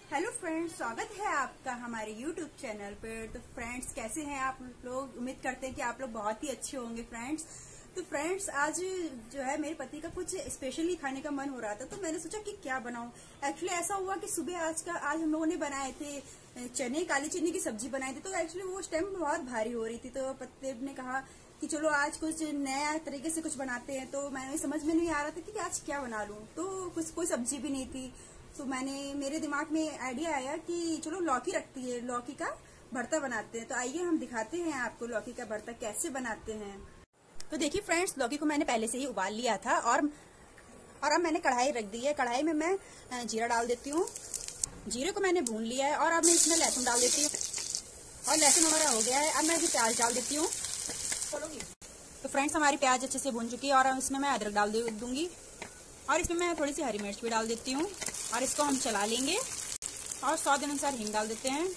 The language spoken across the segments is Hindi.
हेलो फ्रेंड्स, स्वागत है आपका हमारे यूट्यूब चैनल पर। तो फ्रेंड्स, कैसे हैं आप लोग? उम्मीद करते हैं कि आप लोग बहुत ही अच्छे होंगे फ्रेंड्स। तो फ्रेंड्स, आज जो है मेरे पति का कुछ स्पेशली खाने का मन हो रहा था, तो मैंने सोचा कि क्या बनाऊं। एक्चुअली ऐसा हुआ कि सुबह आज हम लोगों ने बनाए थे काली चने की सब्जी बनाई थी। तो एक्चुअली वो उस टाइम बहुत भारी हो रही थी, तो पति ने कहा कि चलो आज कुछ नया तरीके से कुछ बनाते हैं। तो मैंने समझ में नहीं आ रहा था कि आज क्या बना लूं, तो कुछ कोई सब्जी भी नहीं थी। तो मेरे दिमाग में आइडिया आया कि चलो लौकी रखती है, लौकी का भरता बनाते हैं। तो आइए हम दिखाते हैं आपको लौकी का भरता कैसे बनाते हैं। तो देखिए फ्रेंड्स, लौकी को मैंने पहले से ही उबाल लिया था और अब मैंने कढ़ाई रख दी है। कढ़ाई में मैं जीरा डाल देती हूँ। जीरे को मैंने भून लिया है और अब मैं इसमें लहसुन डाल देती हूँ और लहसुन हमारा हो गया है। अब मैं प्याज डाल देती हूँ। तो फ्रेंड्स, हमारी प्याज अच्छे से भून चुकी है और इसमें मैं अदरक डाल दूंगी और इसमें मैं थोड़ी सी हरी मिर्च भी डाल देती हूँ और इसको हम चला लेंगे और स्वाद अनुसार हींग डाल देते हैं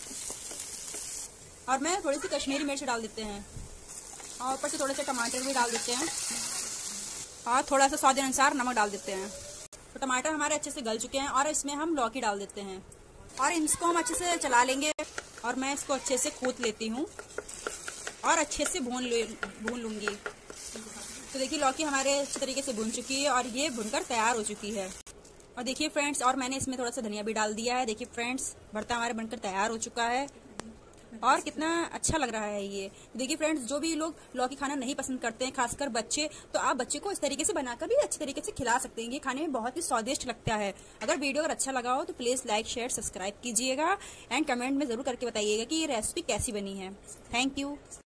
और मैं थोड़ी सी कश्मीरी मिर्च डाल देते हैं और ऊपर से थोड़े से टमाटर भी डाल देते हैं और थोड़ा सा स्वाद अनुसार नमक डाल देते हैं। तो टमाटर हमारे अच्छे से गल चुके हैं और इसमें हम लौकी डाल देते हैं और इसको हम अच्छे से चला लेंगे और मैं इसको अच्छे से कूट लेती हूँ और अच्छे से भून लूंगी। तो देखिए लौकी हमारे अच्छे तरीके से भून चुकी है और ये भुनकर तैयार हो चुकी है। और देखिए फ्रेंड्स, और मैंने इसमें थोड़ा सा धनिया भी डाल दिया है। देखिए फ्रेंड्स, भरता हमारे बनकर तैयार हो चुका है और कितना अच्छा लग रहा है ये। देखिए फ्रेंड्स, जो भी लोग लौकी खाना नहीं पसंद करते हैं, खासकर बच्चे, तो आप बच्चे को इस तरीके से बनाकर भी अच्छे तरीके से खिला सकते हैं। ये खाने में बहुत ही स्वादिष्ट लगता है। अगर वीडियो अगर अच्छा लगा हो तो प्लीज लाइक, शेयर, सब्सक्राइब कीजिएगा एंड कमेंट में जरूर करके बताइएगा कि ये रेसिपी कैसी बनी है। Thank you.